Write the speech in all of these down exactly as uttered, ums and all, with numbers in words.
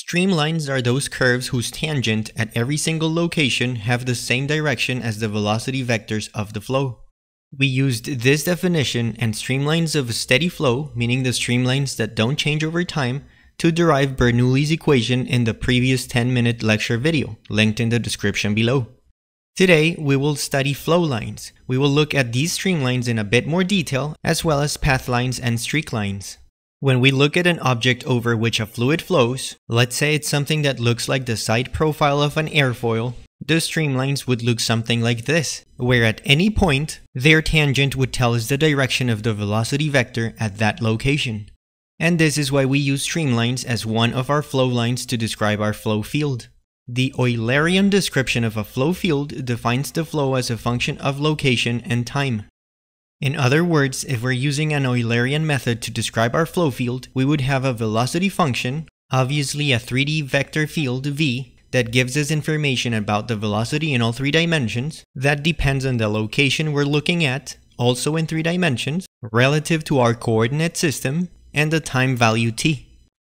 Streamlines are those curves whose tangent at every single location have the same direction as the velocity vectors of the flow. We used this definition and streamlines of a steady flow, meaning the streamlines that don't change over time, to derive Bernoulli's equation in the previous ten minute lecture video, linked in the description below. Today, we will study flow lines. We will look at these streamlines in a bit more detail, as well as pathlines and streaklines. When we look at an object over which a fluid flows, let's say it's something that looks like the side profile of an airfoil, the streamlines would look something like this, where at any point, their tangent would tell us the direction of the velocity vector at that location. And this is why we use streamlines as one of our flow lines to describe our flow field. The Eulerian description of a flow field defines the flow as a function of location and time. In other words, if we're using an Eulerian method to describe our flow field, we would have a velocity function, obviously a three D vector field v, that gives us information about the velocity in all three dimensions, that depends on the location we're looking at, also in three dimensions, relative to our coordinate system, and the time value t.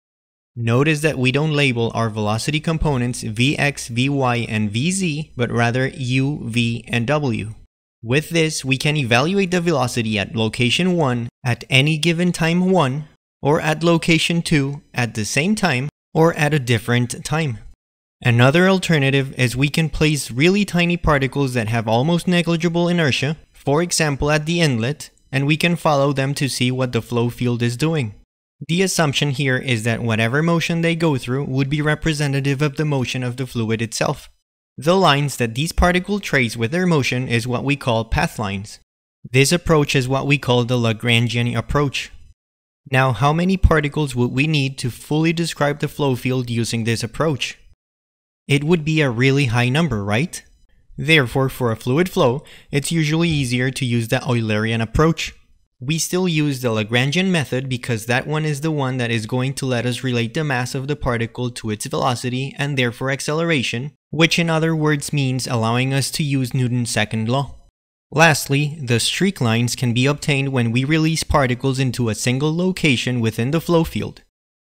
Notice that we don't label our velocity components vx, vy, and vz, but rather u, v, and w. With this, we can evaluate the velocity at location one at any given time one, or at location two at the same time, or at a different time. Another alternative is we can place really tiny particles that have almost negligible inertia, for example at the inlet, and we can follow them to see what the flow field is doing. The assumption here is that whatever motion they go through would be representative of the motion of the fluid itself. The lines that these particles trace with their motion is what we call pathlines. This approach is what we call the Lagrangian approach. Now, how many particles would we need to fully describe the flow field using this approach? It would be a really high number, right? Therefore, for a fluid flow, it's usually easier to use the Eulerian approach. We still use the Lagrangian method because that one is the one that is going to let us relate the mass of the particle to its velocity and therefore acceleration, which in other words means allowing us to use Newton's second law. Lastly, the streaklines can be obtained when we release particles into a single location within the flow field.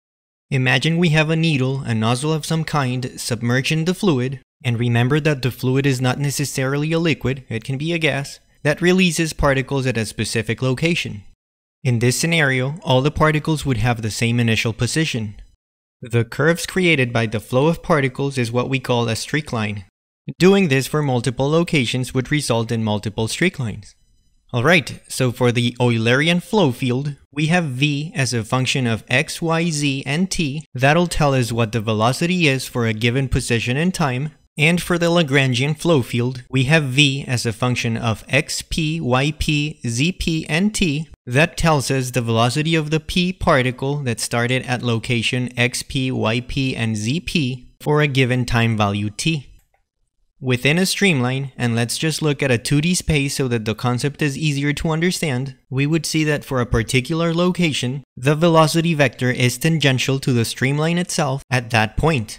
Imagine we have a needle, a nozzle of some kind, submerged in the fluid, and remember that the fluid is not necessarily a liquid, it can be a gas, that releases particles at a specific location. In this scenario, all the particles would have the same initial position. The curves created by the flow of particles is what we call a streakline. Doing this for multiple locations would result in multiple streaklines. Alright, so for the Eulerian flow field, we have v as a function of x, y, z, and t. That'll tell us what the velocity is for a given position in time. And for the Lagrangian flow field, we have v as a function of xp, yp, zp, and t. That tells us the velocity of the p particle that started at location xp, yp, and zp for a given time value t. Within a streamline, and let's just look at a two D space so that the concept is easier to understand, we would see that for a particular location, the velocity vector is tangential to the streamline itself at that point.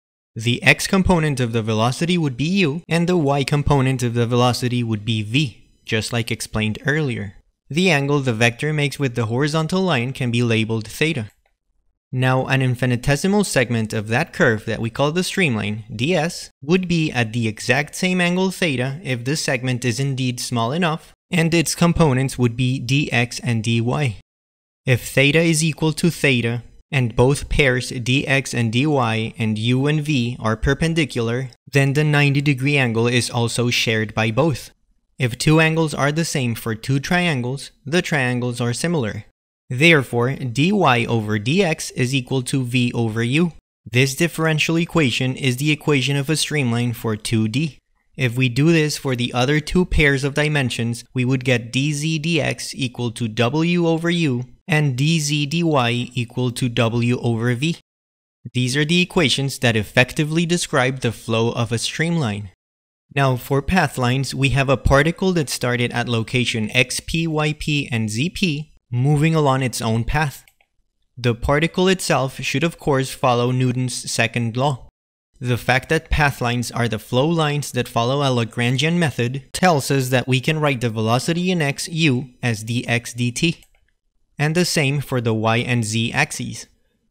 The x component of the velocity would be u, and the y component of the velocity would be v, just like explained earlier. The angle the vector makes with the horizontal line can be labeled theta. Now, an infinitesimal segment of that curve that we call the streamline, ds, would be at the exact same angle theta if the segment is indeed small enough, and its components would be dx and dy. If theta is equal to theta, and both pairs dx and dy and u and v are perpendicular, then the ninety degree angle is also shared by both. If two angles are the same for two triangles, the triangles are similar. Therefore, dy over dx is equal to v over u. This differential equation is the equation of a streamline for two D. If we do this for the other two pairs of dimensions, we would get dz dx equal to w over u, and dz dy equal to w over v. These are the equations that effectively describe the flow of a streamline. Now for pathlines, we have a particle that started at location xp, yp, and zp, moving along its own path. The particle itself should of course follow Newton's second law. The fact that pathlines are the flow lines that follow a Lagrangian method tells us that we can write the velocity in x, u, as dx dt. And the same for the y and z axes.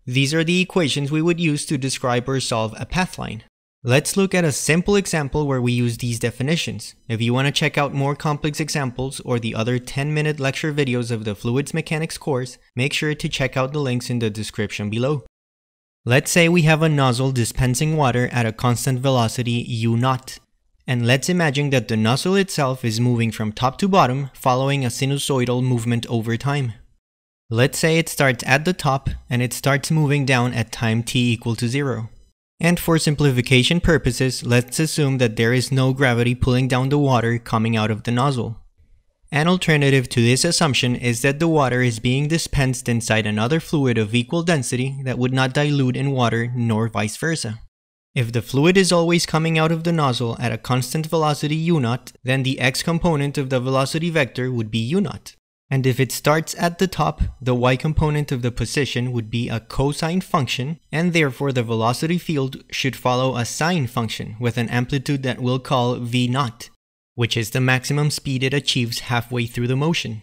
These are the equations we would use to describe or solve a pathline. Let's look at a simple example where we use these definitions. If you want to check out more complex examples or the other ten minute lecture videos of the Fluids Mechanics course, make sure to check out the links in the description below. Let's say we have a nozzle dispensing water at a constant velocity u naught. And let's imagine that the nozzle itself is moving from top to bottom following a sinusoidal movement over time. Let's say it starts at the top and it starts moving down at time t equal to zero. And for simplification purposes, let's assume that there is no gravity pulling down the water coming out of the nozzle. An alternative to this assumption is that the water is being dispensed inside another fluid of equal density that would not dilute in water nor vice versa. If the fluid is always coming out of the nozzle at a constant velocity u naught, then the x component of the velocity vector would be u naught. And if it starts at the top, the y component of the position would be a cosine function, and therefore the velocity field should follow a sine function with an amplitude that we'll call v naught, which is the maximum speed it achieves halfway through the motion.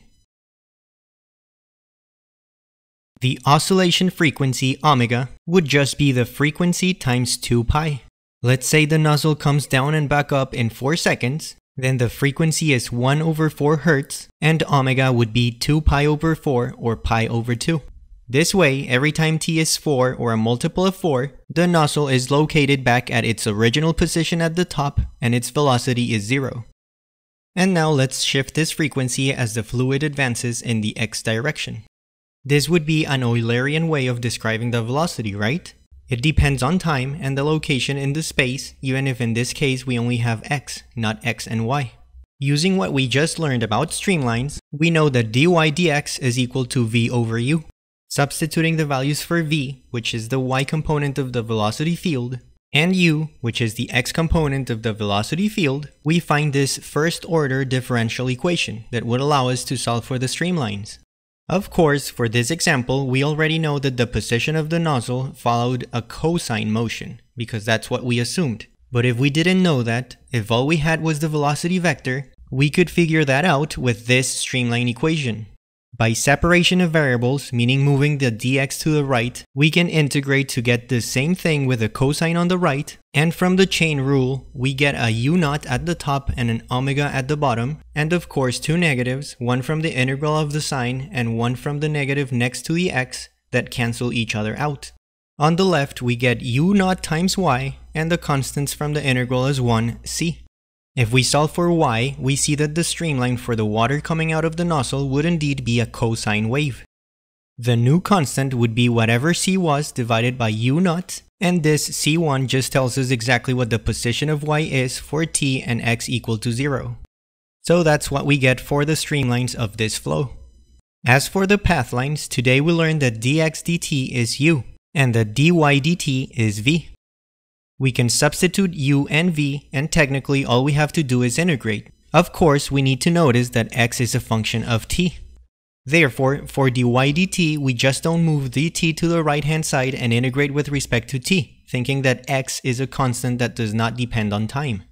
The oscillation frequency omega would just be the frequency times two pi. Let's say the nozzle comes down and back up in four seconds. Then the frequency is one over four hertz, and omega would be two pi over four or pi over two. This way, every time t is four or a multiple of four, the nozzle is located back at its original position at the top and its velocity is zero. And now let's shift this frequency as the fluid advances in the x direction. This would be an Eulerian way of describing the velocity, right? It depends on time and the location in the space, even if in this case we only have x, not x and y. Using what we just learned about streamlines, we know that dy dx is equal to v over u. Substituting the values for v, which is the y component of the velocity field, and u, which is the x component of the velocity field, we find this first-order differential equation that would allow us to solve for the streamlines. Of course, for this example, we already know that the position of the nozzle followed a cosine motion, because that's what we assumed. But if we didn't know that, if all we had was the velocity vector, we could figure that out with this streamline equation. By separation of variables, meaning moving the dx to the right, we can integrate to get the same thing with a cosine on the right, and from the chain rule, we get a u naught at the top and an omega at the bottom, and of course two negatives, one from the integral of the sine and one from the negative next to the x, that cancel each other out. On the left, we get u naught times y, and the constants from the integral is one, c. If we solve for y, we see that the streamline for the water coming out of the nozzle would indeed be a cosine wave. The new constant would be whatever c was divided by u naught, and this c one just tells us exactly what the position of y is for t and x equal to zero. So that's what we get for the streamlines of this flow. As for the pathlines, today we learned that dx dt is u, and that dy dt is v. We can substitute u and v, and technically all we have to do is integrate. Of course, we need to notice that x is a function of t. Therefore, for dy dt, we just don't move dt to the right hand side and integrate with respect to t, thinking that x is a constant that does not depend on time.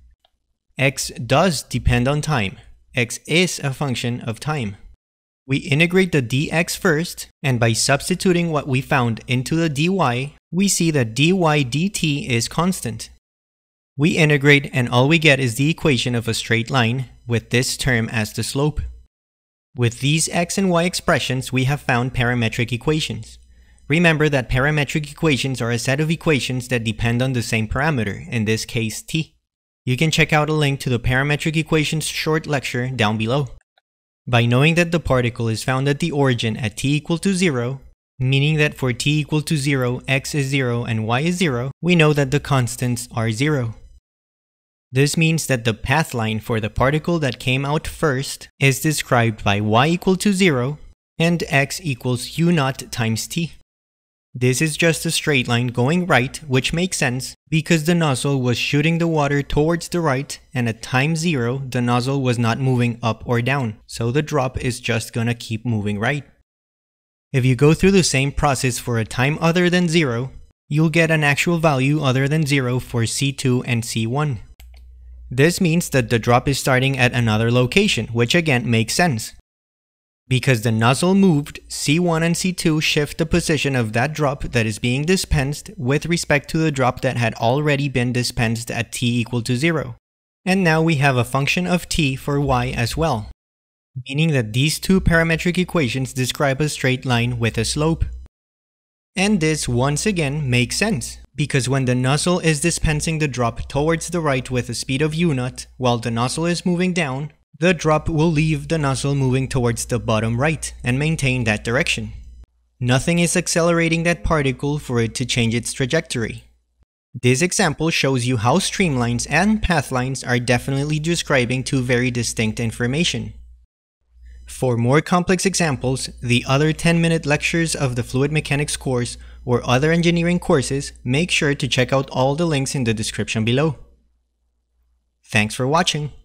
X does depend on time. X is a function of time. We integrate the dx first, and by substituting what we found into the dy, we see that dy dt is constant. We integrate and all we get is the equation of a straight line, with this term as the slope. With these x and y expressions, we have found parametric equations. Remember that parametric equations are a set of equations that depend on the same parameter, in this case t. You can check out a link to the parametric equations short lecture down below. By knowing that the particle is found at the origin at t equal to zero, meaning that for t equal to zero, x is zero and y is zero, we know that the constants are zero. This means that the path line for the particle that came out first is described by y equal to zero and x equals u naught times t. This is just a straight line going right, which makes sense because the nozzle was shooting the water towards the right, and at time zero, the nozzle was not moving up or down, so the drop is just gonna keep moving right. If you go through the same process for a time other than zero, you'll get an actual value other than zero for c two and c one. This means that the drop is starting at another location, which again makes sense. Because the nozzle moved, C one and C two shift the position of that drop that is being dispensed with respect to the drop that had already been dispensed at t equal to zero. And now we have a function of t for y as well, meaning that these two parametric equations describe a straight line with a slope. And this once again makes sense, because when the nozzle is dispensing the drop towards the right with a speed of u naught, while the nozzle is moving down, the drop will leave the nozzle moving towards the bottom right and maintain that direction. Nothing is accelerating that particle for it to change its trajectory. This example shows you how streamlines and pathlines are definitely describing two very distinct information. For more complex examples, the other ten minute lectures of the fluid mechanics course or other engineering courses, make sure to check out all the links in the description below. Thanks for watching.